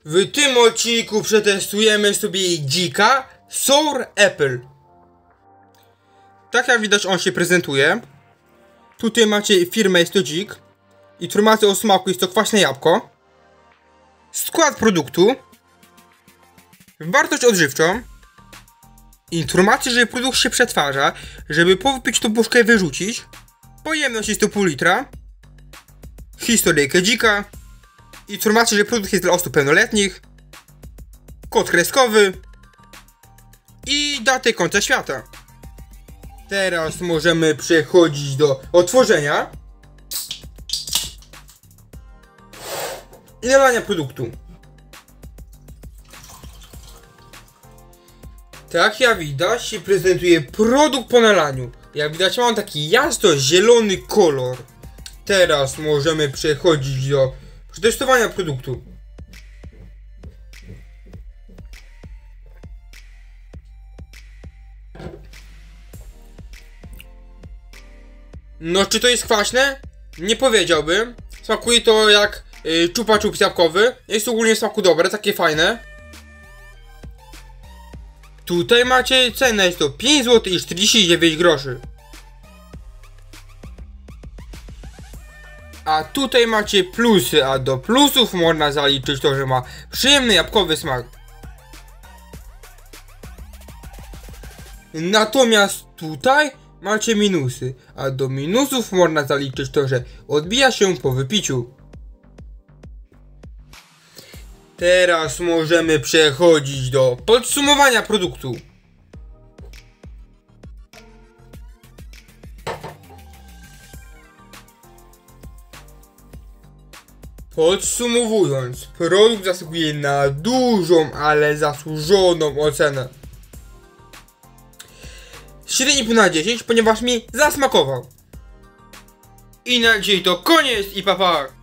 W tym odcinku przetestujemy sobie dzika Sour Apple. Tak jak widać, on się prezentuje. Tutaj macie firmę, jest to dzik. Informacje o smaku, jest to kwaśne jabłko. Skład produktu. Wartość odżywczą. Informacje, że produkt się przetwarza, żeby po wypiciu tą puszkę wyrzucić. Pojemność jest to pół litra. Historyjkę dzika. Informacje, że produkt jest dla osób pełnoletnich. Kod kreskowy. I datę końca świata. Teraz możemy przechodzić do otworzenia i nalania produktu. Tak jak widać, się prezentuje produkt po nalaniu. Jak widać, mam taki jasno-zielony kolor. Teraz możemy przechodzić do przetestowania produktu. No, czy to jest kwaśne? Nie powiedziałbym. Smakuje to jak Chupa Chups jabłkowy. Jest ogólnie w smaku dobre, takie fajne. Tutaj macie cenę, jest to 5 zł i 49 groszy. A tutaj macie plusy, a do plusów można zaliczyć to, że ma przyjemny jabłkowy smak. Natomiast tutaj macie minusy, a do minusów można zaliczyć to, że odbija się po wypiciu. Teraz możemy przechodzić do podsumowania produktu. Podsumowując, produkt zasługuje na dużą, ale zasłużoną ocenę 7,5 na 10, ponieważ mi zasmakował. I na dzisiaj to koniec i pa pa!